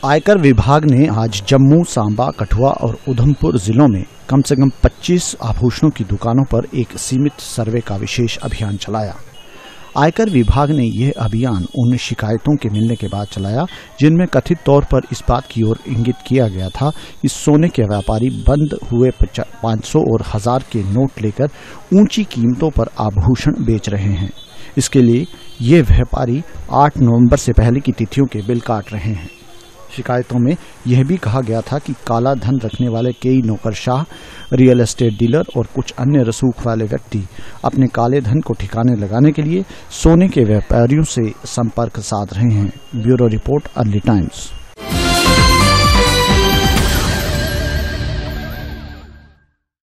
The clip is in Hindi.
आयकर विभाग ने आज जम्मू, सांबा, कठुआ और उधमपुर जिलों में कम से कम 25 आभूषणों की दुकानों पर एक सीमित सर्वे का विशेष अभियान चलाया। आयकर विभाग ने यह अभियान उन शिकायतों के मिलने के बाद चलाया जिनमें कथित तौर पर इस बात की ओर इंगित किया गया था कि सोने के व्यापारी बंद हुए 500 और 1000 के नोट लेकर ऊंची कीमतों पर आभूषण बेच रहे हैं। इसके लिए ये व्यापारी 8 नवंबर से पहले की तिथियों के बिल काट रहे हैं। शिकायतों में यह भी कहा गया था कि काला धन रखने वाले कई नौकरशाह, रियल एस्टेट डीलर और कुछ अन्य रसूख वाले व्यक्ति अपने काले धन को ठिकाने लगाने के लिए सोने के व्यापारियों से संपर्क साध रहे हैं। Bureau report, Early times.